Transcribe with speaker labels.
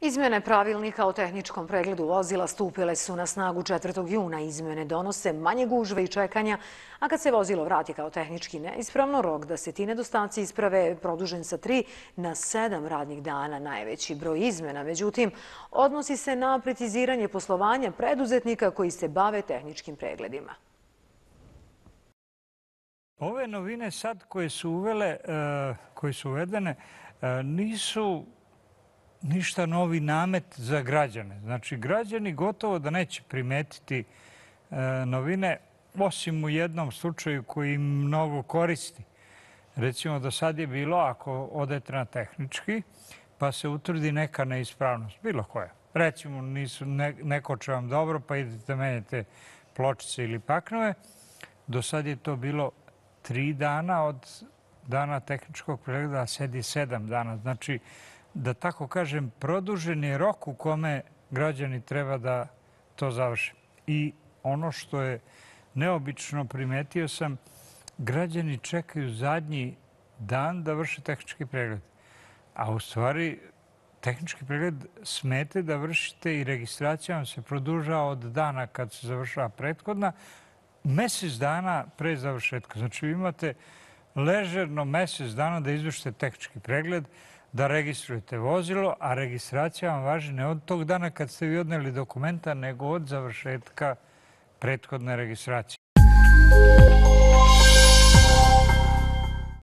Speaker 1: Izmjene pravilnika o tehničkom pregledu vozila stupile su na snagu 4. juna. Izmjene donose manje gužve i čekanja, a kad se vozilo vrati kao tehnički neispravno, rok da se ti nedostaci isprave je produžen sa 3 na 7 radnih dana. Najveći broj izmjena, međutim, odnosi se na preciziranje poslovanja preduzetnika koji se bave tehničkim pregledima.
Speaker 2: Ove novine sad koje su uvedene, nisu ništa novi namet za građane. Znači, građani gotovo da neće primetiti novine, osim u jednom slučaju koji im mnogo koristi. Recimo, do sad je bilo, ako odete na tehnički, pa se utvrdi neka neispravnost, bilo koja. Recimo, ne koče vam dobro, pa idete menjate pločice ili paknove. Do sad je to bilo 3 dana od dana tehničkog pregleda, a sedi 7 dana. Znači, da tako kažem, produžen je rok u kome građani treba da to završe. I ono što je neobično, primetio sam, građani čekaju zadnji dan da vrše tehnički pregled. A u stvari, tehnički pregled smete da vršite i registracija vam se produžava od dana kad se završava prethodna, mesec dana pre završetka. Znači, vi imate ležerno mesec dana da izvršite tehnički pregled, da registrujete vozilo, a registracija vam važi ne od tog dana kad ste vi odneli dokumenta, nego od završetka prethodne registracije.